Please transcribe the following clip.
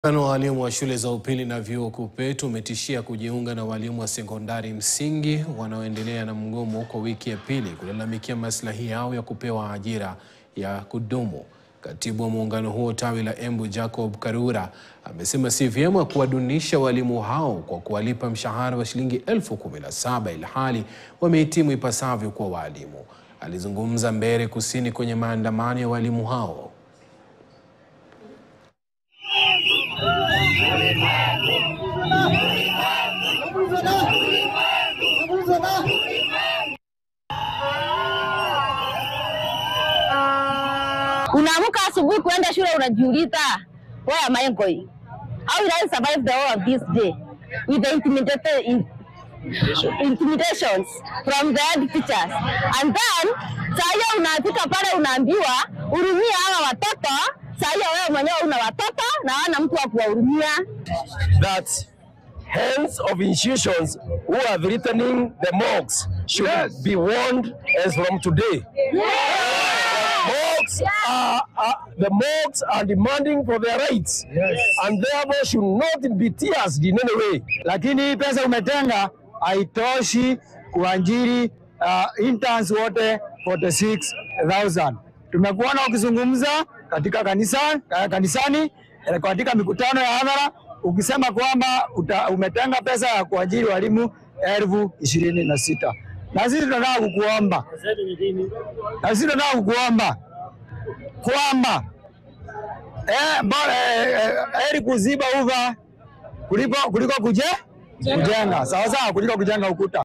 Muungano wa walimu wa shule za upili na vyuo KUPPET umetishia kujiunga na walimu wa sekondari msingi wanaoendelea na mgomo kwa wiki ya pili kulalamikia maslahi yao ya kupewa ajira ya kudumu. Katibu wa muungano huo tawi la Embu Jacob Karura amesema si vyema kuwadunisha walimu hao kwa kuwalipa mshahara wa shilingi 17,000 ilhali wamehitimu ipasavyo kwa walimu. Alizungumza Mbeere Kusini kwenye maandamano ya walimu hao. Unaamka asubuhi kuenda shule unajiuliza, where am I going? How will I survive the whole of this day with the intimidations from the head teachers? And then saa unafika pale unaambiwa hurumia hawa watoto, saa wewe mwenyewe una watoto na hana mtu wa kuwahurumia. That heads of institutions who are threatening the mocks should be warned as from today. The mocks are demanding for their rights, and therefore should not be teased in any way. Lakini pesa umetenga haitoshi kuajiri interns wote 46,000. Tumekuona ukizungumza katika kanisani katika mikutano ya hadhara ukisema kwamba umetenga pesa ya kuajiri walimu 26,000. Na sisi tunataka kukuomba kwamba heri kuziba uva kuliko kujenga. Sawa sawa, kuliko kujenga ukuta.